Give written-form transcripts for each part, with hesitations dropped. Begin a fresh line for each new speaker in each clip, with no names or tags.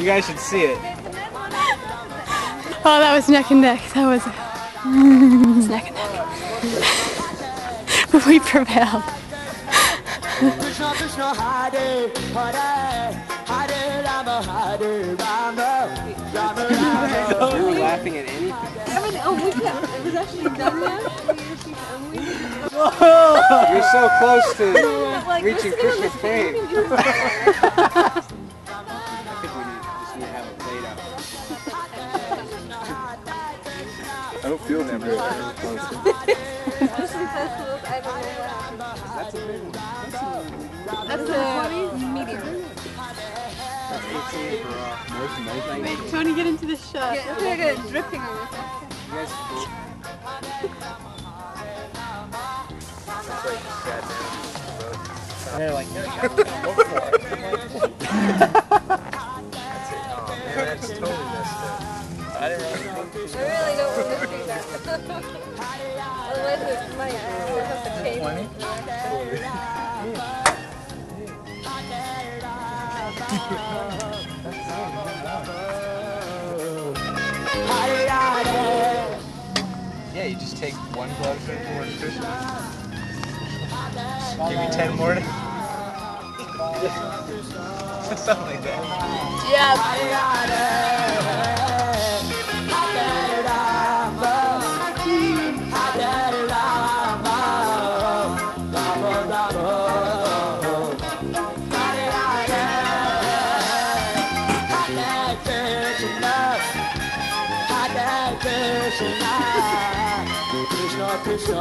guys should see it.
Oh, that was neck and neck. That was neck and neck. But we prevailed.
Krishna Krishna Hare Hare Hare Rama Hare Rama Rama Rama.
You were laughing at anything.
Oh, it was actually done yet?
You're so close to
Like,
reaching Krishna's fame. I think we just need to have it laid out.
I don't feel too good.
Especially festivals, I don't know what happened.
That's a big one.
That's a medium.
That's 18 for
Wait, Tony, get into the shot.
Yeah, it's like a dripping on this.
You guys and they're like, no, you gotta look for it. That's it. Oh, man, that's totally messed up. I didn't really think
I really don't want to see that. Otherwise, it's my ass. I have to pay.
20. Yeah, you just take one glove towards Krishna. Give me 10 more. Something like that.
Yeah.
Krishna Krishna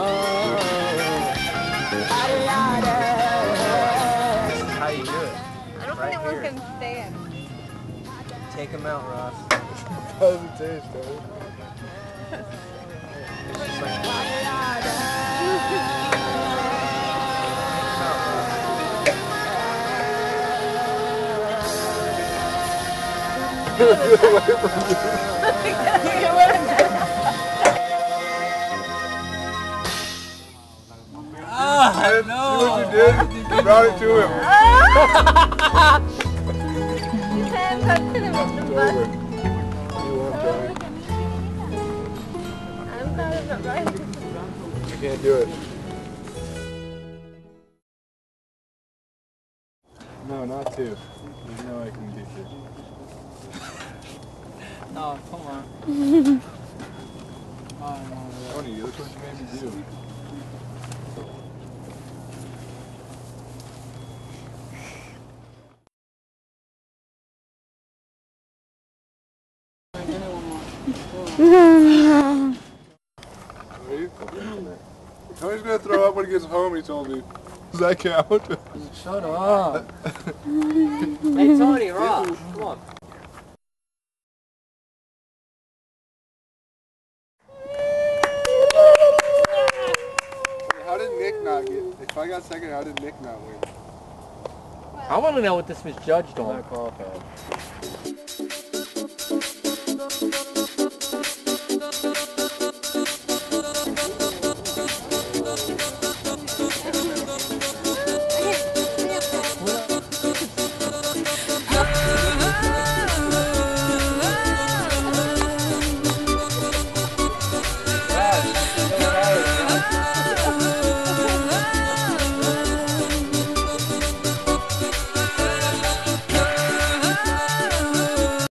Hare Hare.
How you do it?
I don't think one can stand.
Take them out, Ross.
How does it taste, though?
It's just like...
No. See what you did? You brought it to him.
His hands got to him with the bus. I'm proud of it, right?
You can't do it. No, not two. There's no way I can do two.
Oh, come on.
Tony, look what you made me do. Tony's gonna throw up when he gets home, he told me. Does that count?
Shut up. Hey, Tony, Ross, come on.
How did Nick not get? If I got second, how did Nick not win?
I want to know what this was judged on.
Not qualified.